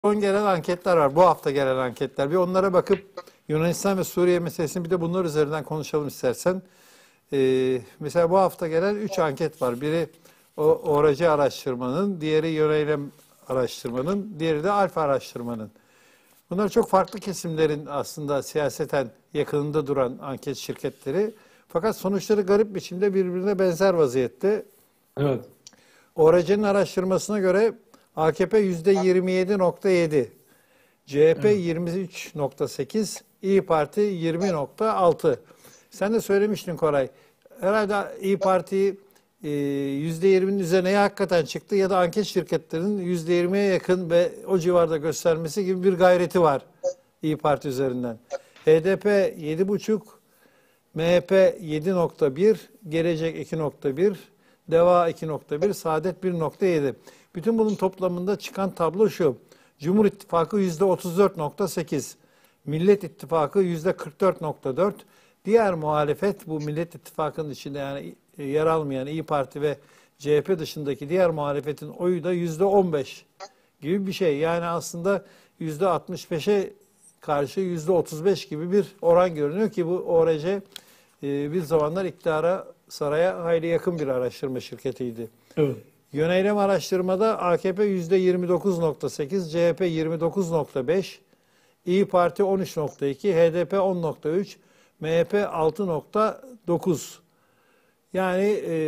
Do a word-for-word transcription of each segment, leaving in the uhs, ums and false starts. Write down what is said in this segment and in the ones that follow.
Son gelen anketler var. Bu hafta gelen anketler. Bir onlara bakıp Yunanistan ve Suriye meselesini bir de bunlar üzerinden konuşalım istersen. Ee, mesela bu hafta gelen üç anket var. Biri o O R C araştırmanın, diğeri Yöneylem araştırmanın, diğeri de Alfa araştırmanın. Bunlar çok farklı kesimlerin aslında siyaseten yakınında duran anket şirketleri. Fakat sonuçları garip biçimde birbirine benzer vaziyette. Evet. O R C'nin araştırmasına göre A K P yüzde yirmi yedi nokta yedi, C H P yirmi üç nokta sekiz, İyi Parti yirmi nokta altı. Sen de söylemiştin Koray. Herhalde İyi Parti yüzde yirminin üzerine ya hakikaten çıktı ya da anket şirketlerinin yüzde yirmiye yakın ve o civarda göstermesi gibi bir gayreti var İyi Parti üzerinden. H D P yedi buçuk, M H P yedi nokta bir, Gelecek iki nokta bir, Deva iki nokta bir, Saadet bir nokta yedi. Bütün bunun toplamında çıkan tablo şu. Cumhur İttifakı yüzde otuz dört nokta sekiz, Millet İttifakı yüzde kırk dört nokta dört, diğer muhalefet bu Millet İttifakı'nın içinde yani yer almayan İyi Parti ve C H P dışındaki diğer muhalefetin oyu da yüzde on beş gibi bir şey. Yani aslında yüzde altmış beşe karşı yüzde otuz beş gibi bir oran görünüyor ki bu O R C bir zamanlar iktidara, saraya hayli yakın bir araştırma şirketiydi. Evet. Yöneylem araştırmada A K P yüzde yirmi dokuz nokta sekiz, C H P yirmi dokuz nokta beş, İyi Parti on üç nokta iki, H D P on nokta üç, M H P altı nokta dokuz. Yani e,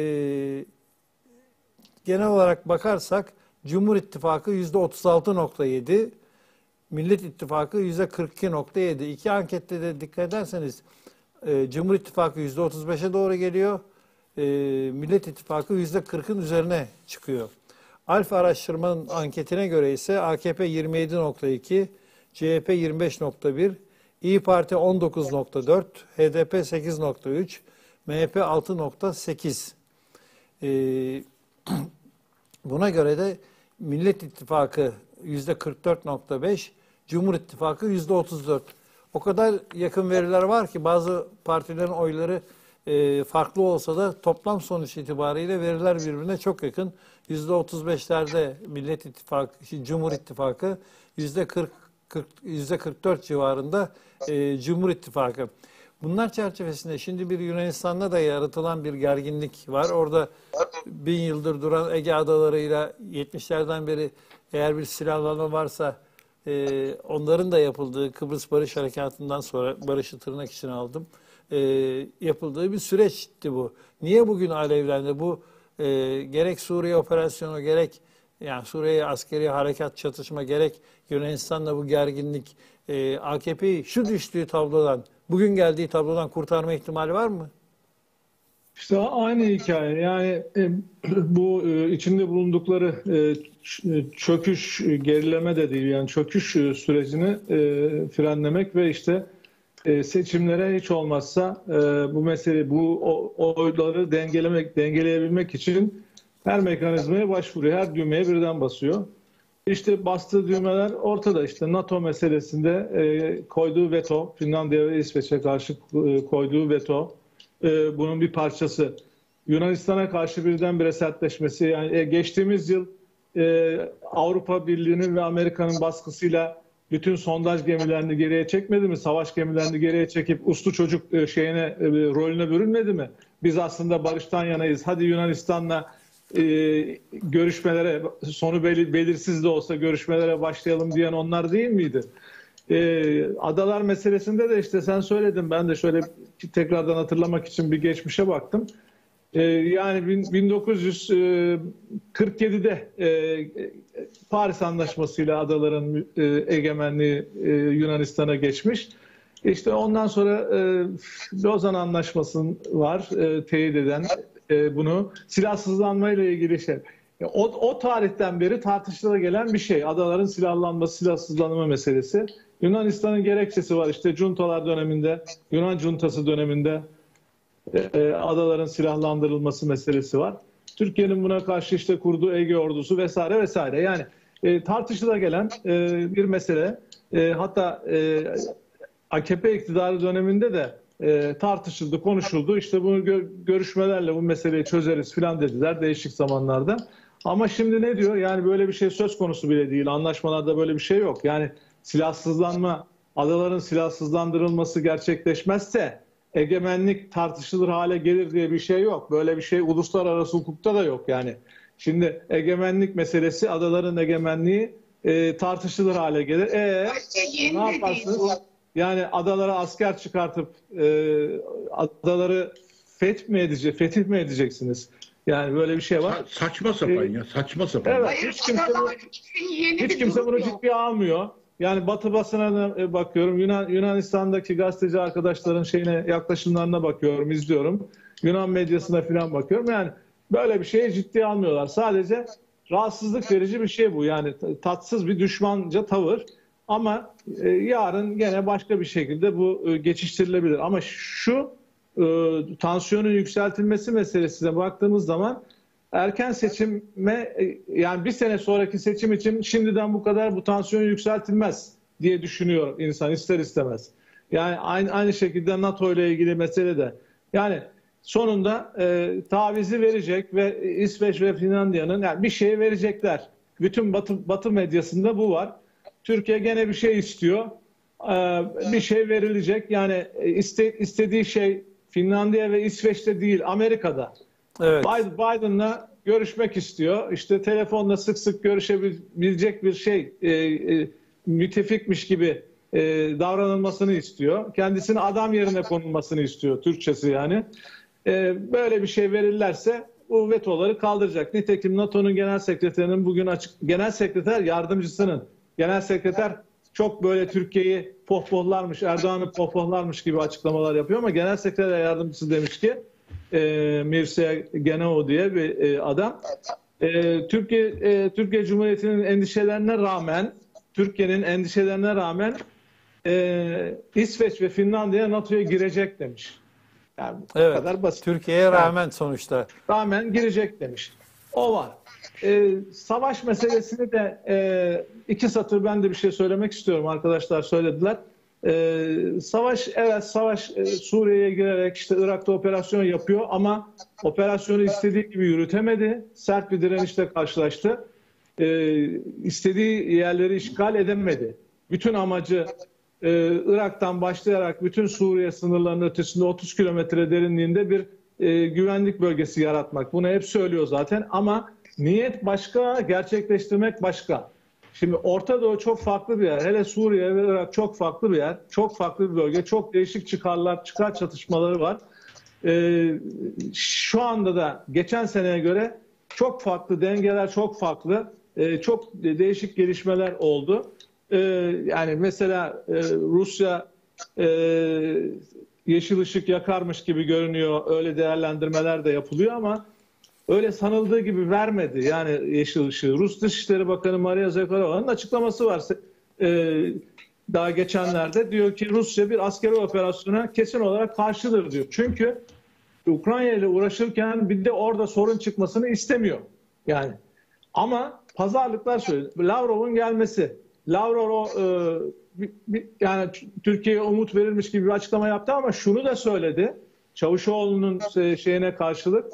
genel olarak bakarsak Cumhur İttifakı yüzde otuz altı nokta yedi, Millet İttifakı yüzde kırk iki nokta yedi. İki ankette de dikkat ederseniz e, Cumhur İttifakı yüzde otuz beşe doğru geliyor. E, Millet İttifakı yüzde kırkın üzerine çıkıyor. Alfa araştırmanın anketine göre ise A K P yirmi yedi nokta iki, C H P yirmi beş nokta bir, İyi Parti on dokuz nokta dört, H D P sekiz nokta üç, M H P altı nokta sekiz. E, buna göre de Millet İttifakı yüzde kırk dört nokta beş, Cumhur İttifakı yüzde otuz dört. O kadar yakın veriler var ki bazı partilerin oyları e, farklı olsa da toplam sonuç itibariyle veriler birbirine çok yakın. yüzde otuz beşlerde Millet İttifakı, Cumhur İttifakı, yüzde kırk, yüzde kırk dört civarında e, Cumhur İttifakı. Bunlar çerçevesinde şimdi bir Yunanistan'da da yaratılan bir gerginlik var. Orada bin yıldır duran Ege adalarıyla yetmişlerden beri eğer bir silahlanma varsa e, onların da yapıldığı Kıbrıs Barış Harekatı'ndan sonra barışı tırnak içine aldım. E, yapıldığı bir süreçti bu. Niye bugün alevlendi? Bu e, gerek Suriye operasyonu gerek yani Suriye askeri harekat çatışma gerek Yunanistan'da bu gerginlik e, A K P'yi şu düştüğü tablodan bugün geldiği tablodan kurtarma ihtimali var mı? İşte aynı hikaye. Yani e, bu e, içinde bulundukları e, çöküş, gerileme de değil yani çöküş sürecini e, frenlemek ve işte e, seçimlere hiç olmazsa e, bu mesele, bu o, oyları dengelemek, dengeleyebilmek için her mekanizmaya başvuruyor, her düğmeye birden basıyor. İşte bastığı düğmeler ortada. İşte NATO meselesinde e, koyduğu veto, Finlandiya ve İsveç'e karşı e, koyduğu veto e, bunun bir parçası. Yunanistan'a karşı birdenbire sertleşmesi. Yani e, geçtiğimiz yıl e, Avrupa Birliği'nin ve Amerika'nın baskısıyla bütün sondaj gemilerini geriye çekmedi mi? Savaş gemilerini geriye çekip uslu çocuk e, şeyine e, rolüne bürünmedi mi? Biz aslında barıştan yanayız. Hadi Yunanistan'la Ee, görüşmelere, sonu belir, belirsiz de olsa görüşmelere başlayalım diyen onlar değil miydi? Ee, adalar meselesinde de işte sen söyledin, ben de şöyle tekrardan hatırlamak için bir geçmişe baktım. Ee, yani bin dokuz yüz kırk yedide e, Paris Anlaşması'yla adaların e, egemenliği e, Yunanistan'a geçmiş. İşte ondan sonra e, Lozan Anlaşması var, e, teyit eden bunu silahsızlanmayla ilgili şey. O, o tarihten beri tartışıla gelen bir şey. Adaların silahlanması, silahsızlanma meselesi. Yunanistan'ın gerekçesi var. İşte juntalar döneminde, Yunan juntası döneminde e, adaların silahlandırılması meselesi var. Türkiye'nin buna karşı işte kurduğu Ege ordusu vesaire vesaire. Yani e, tartışıla gelen e, bir mesele. E, hatta e, A K P iktidarı döneminde de E, tartışıldı, konuşuldu. İşte bunu gö görüşmelerle bu meseleyi çözeriz filan dediler değişik zamanlarda. Ama şimdi ne diyor? Yani böyle bir şey söz konusu bile değil. Anlaşmalarda böyle bir şey yok. Yani silahsızlanma, adaların silahsızlandırılması gerçekleşmezse egemenlik tartışılır hale gelir diye bir şey yok. Böyle bir şey uluslararası hukukta da yok yani. Şimdi egemenlik meselesi, adaların egemenliği e, tartışılır hale gelir. E ne yaparsınız? Yani adalara asker çıkartıp e, adaları feth mi edecek, fetih mi edeceksiniz? Yani böyle bir şey var. Sa- saçma sapan Ee, ya, saçma sapan. Evet, Hayır, hiç kimse, adamlar bu- için yeni hiç bir kimse durum bunu yok. ciddiye almıyor. Yani Batı basına da e, bakıyorum, Yunan Yunanistan'daki gazeteci arkadaşların şeyine, yaklaşımlarına bakıyorum, izliyorum. Yunan medyasına falan bakıyorum. Yani böyle bir şeyi ciddiye almıyorlar. Sadece rahatsızlık verici bir şey bu. Yani t- tatsız bir düşmanca tavır. Ama e, yarın gene başka bir şekilde bu e, geçiştirilebilir. Ama şu e, tansiyonun yükseltilmesi meselesine baktığımız zaman erken seçime e, yani bir sene sonraki seçim için şimdiden bu kadar bu tansiyon yükseltilmez diye düşünüyor insan ister istemez. Yani aynı aynı şekilde NATO ile ilgili mesele de yani sonunda e, tavizi verecek ve İsveç ve Finlandiya'nın yani bir şey verecekler. Bütün Batı Batı medyasında bu var. Türkiye gene bir şey istiyor. Ee, bir şey verilecek. Yani iste, istediği şey Finlandiya ve İsveç'te değil, Amerika'da. Evet. Biden- Biden'la görüşmek istiyor. İşte telefonla sık sık görüşebilecek bir şey, e, e, müttefikmiş gibi e, davranılmasını istiyor. Kendisini adam yerine konulmasını istiyor, Türkçesi yani. E, böyle bir şey verirlerse bu vetoları kaldıracak. Nitekim NATO'nun genel sekreterinin bugün açık, genel sekreter yardımcısının, genel sekreter çok böyle Türkiye'yi pohpohlarmış, Erdoğan'ı pohpohlarmış gibi açıklamalar yapıyor ama genel sekreter yardımcısı demiş ki e, Mircea Genao diye bir e, adam. E, Türkiye e, Türkiye Cumhuriyeti'nin endişelerine rağmen, Türkiye'nin endişelerine rağmen e, İsveç ve Finlandiya NATO'ya girecek demiş. Yani bu Evet. kadar basit. Türkiye'ye rağmen sonuçta. Rağmen girecek demiş. O var. Ee, savaş meselesini de e, iki satır ben de bir şey söylemek istiyorum. Arkadaşlar söylediler. Ee, savaş evet savaş e, Suriye'ye girerek işte Irak'ta operasyon yapıyor ama operasyonu istediği gibi yürütemedi. Sert bir direnişle karşılaştı. Ee, istediği yerleri işgal edemedi. Bütün amacı e, Irak'tan başlayarak bütün Suriye sınırlarının ötesinde otuz kilometre derinliğinde bir e, güvenlik bölgesi yaratmak. Bunu hep söylüyor zaten ama niyet başka, gerçekleştirmek başka. Şimdi Orta Doğu çok farklı bir yer. Hele Suriye ve Irak çok farklı bir yer. Çok farklı bir bölge. Çok değişik çıkarlar, çıkar çatışmaları var. Ee, şu anda da geçen seneye göre çok farklı dengeler, çok farklı. Ee, çok değişik gelişmeler oldu. Ee, yani mesela e, Rusya e, yeşil ışık yakarmış gibi görünüyor. Öyle değerlendirmeler de yapılıyor ama öyle sanıldığı gibi vermedi yani yeşil ışığı. Rus Dışişleri Bakanı Maria Zakharova'nın açıklaması var. Ee, daha geçenlerde diyor ki Rusya bir askeri operasyona kesin olarak karşıdır diyor. Çünkü Ukrayna ile uğraşırken bir de orada sorun çıkmasını istemiyor. Yani ama pazarlıklar söyledi. Lavrov'un gelmesi. Lavrov o, e, bir, bir, yani Türkiye'ye umut verilmiş gibi bir açıklama yaptı ama şunu da söyledi. Çavuşoğlu'nun şeyine karşılık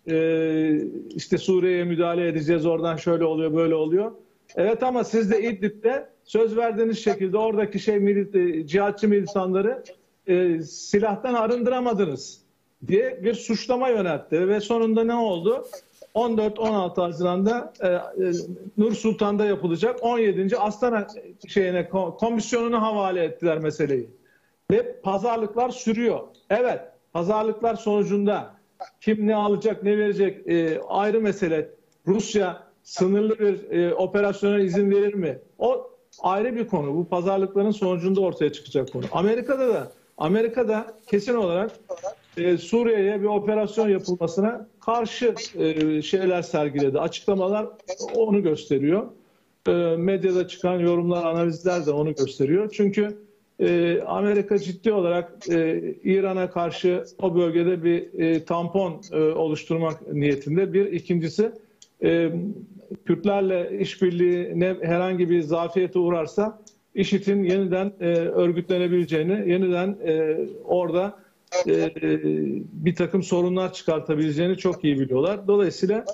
e, işte Suriye'ye müdahale edeceğiz, oradan şöyle oluyor böyle oluyor. Evet ama siz de İdlib'de söz verdiğiniz şekilde oradaki şey milit, cihatçı militanları e, silahtan arındıramadınız diye bir suçlama yöneltti ve sonunda ne oldu? on dört on altı Haziran'da e, e, Nur Sultan'da yapılacak on yedinci Astana şeyine komisyonuna havale ettiler meseleyi. Ve pazarlıklar sürüyor. Evet, pazarlıklar sonucunda kim ne alacak, ne verecek e, ayrı mesele. Rusya sınırlı bir e, operasyona izin verir mi? O ayrı bir konu. Bu pazarlıkların sonucunda ortaya çıkacak konu. Amerika'da da Amerika'da kesin olarak e, Suriye'ye bir operasyon yapılmasına karşı e, şeyler sergiledi. Açıklamalar onu gösteriyor. E, medyada çıkan yorumlar, analizler de onu gösteriyor. Çünkü e, Amerika ciddi olarak e, İran'a karşı o bölgede bir e, tampon e, oluşturmak niyetinde. Bir ikincisi e, Kürtlerle işbirliğine herhangi bir zafiyete uğrarsa IŞİD'in yeniden e, örgütlenebileceğini, yeniden e, orada e, bir takım sorunlar çıkartabileceğini çok iyi biliyorlar. Dolayısıyla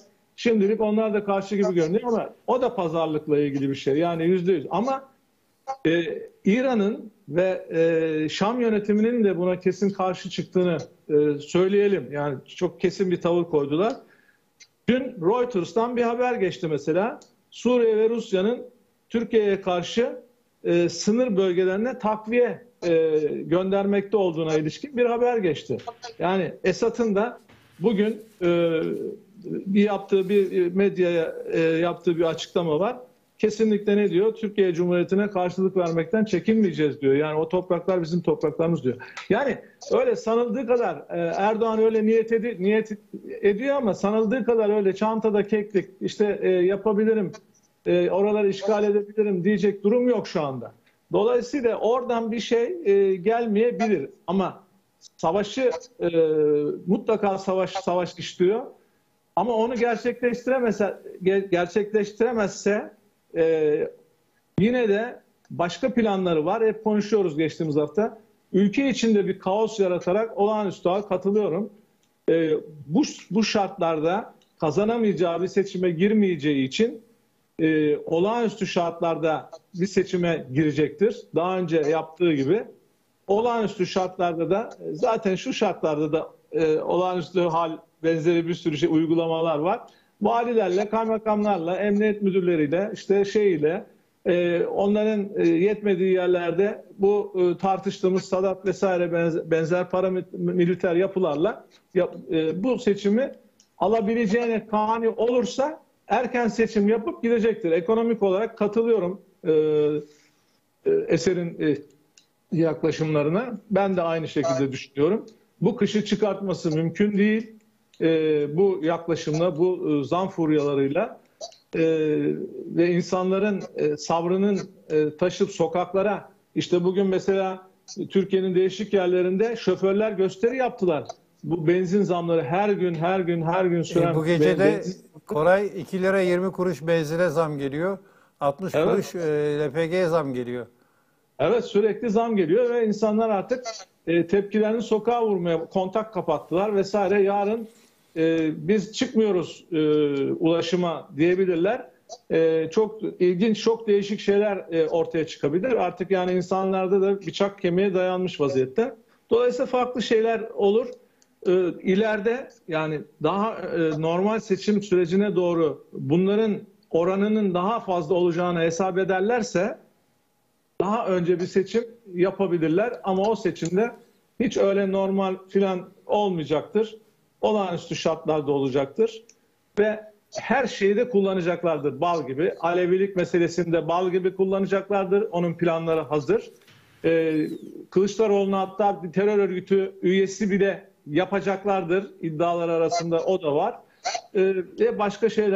Şimdilik onlar da karşı gibi görünüyor ama o da pazarlıkla ilgili bir şey. Yani yüzde yüz. Ama e, İran'ın ve e, Şam yönetiminin de buna kesin karşı çıktığını e, söyleyelim. Yani çok kesin bir tavır koydular. Dün Reuters'tan bir haber geçti mesela. Suriye ve Rusya'nın Türkiye'ye karşı e, sınır bölgelerine takviye e, göndermekte olduğuna ilişkin bir haber geçti. Yani Esad'ın da bugün e, bir yaptığı bir medyaya e, yaptığı bir açıklama var. Kesinlikle ne diyor? Türkiye Cumhuriyeti'ne karşılık vermekten çekinmeyeceğiz diyor. Yani o topraklar bizim topraklarımız diyor. Yani öyle sanıldığı kadar e, Erdoğan öyle niyet, edi, niyet ediyor ama sanıldığı kadar öyle çantada keklik işte e, yapabilirim, e, oraları işgal edebilirim diyecek durum yok şu anda. Dolayısıyla oradan bir şey e, gelmeyebilir ama savaşı e, mutlaka savaş savaş istiyor. Ama onu gerçekleştiremezse, gerçekleştiremezse e, yine de başka planları var. Hep konuşuyoruz geçtiğimiz hafta. Ülke içinde bir kaos yaratarak olağanüstü hal katılıyorum. E, bu, bu şartlarda kazanamayacağı bir seçime girmeyeceği için e, olağanüstü şartlarda bir seçime girecektir. Daha önce yaptığı gibi. Olağanüstü şartlarda da zaten şu şartlarda da e, olağanüstü hal benzeri bir sürü şey uygulamalar var. Valilerle, kaymakamlarla, emniyet müdürleriyle, işte şeyle, e, onların e, yetmediği yerlerde bu e, tartıştığımız Sadat vesaire benzer, benzer paramiliter yapılarla yap, e, bu seçimi alabileceğine kani olursa erken seçim yapıp gidecektir. Ekonomik olarak katılıyorum e, e, Eser'in e, yaklaşımlarına. Ben de aynı şekilde düşünüyorum. Bu kışı çıkartması mümkün değil. E, bu yaklaşımla, bu e, zam furyalarıyla e, ve insanların e, sabrının e, taşıp sokaklara, işte bugün mesela Türkiye'nin değişik yerlerinde şoförler gösteri yaptılar. Bu benzin zamları her gün, her gün, her gün süren... E, bu gece de benzin... Koray iki lira yirmi kuruş benzine zam geliyor. altmış Evet. kuruş e, L P G'ye zam geliyor. Evet, sürekli zam geliyor ve insanlar artık e, tepkilerini sokağa vurmaya, kontak kapattılar vesaire. Yarın e, biz çıkmıyoruz e, ulaşıma diyebilirler. E, çok ilginç, çok değişik şeyler e, ortaya çıkabilir. Artık yani insanlarda da bıçak kemiğe dayanmış vaziyette. Dolayısıyla farklı şeyler olur. E, ileride yani daha e, normal seçim sürecine doğru bunların oranının daha fazla olacağını hesap ederlerse daha önce bir seçim yapabilirler ama o seçimde hiç öyle normal filan olmayacaktır. Olağanüstü şartlarda olacaktır ve her şeyi de kullanacaklardır bal gibi. Alevilik meselesinde bal gibi kullanacaklardır. Onun planları hazır. Ee, Kılıçdaroğlu'na hatta bir terör örgütü üyesi bile yapacaklardır. İddialar arasında o da var. Ee, ve başka şeyler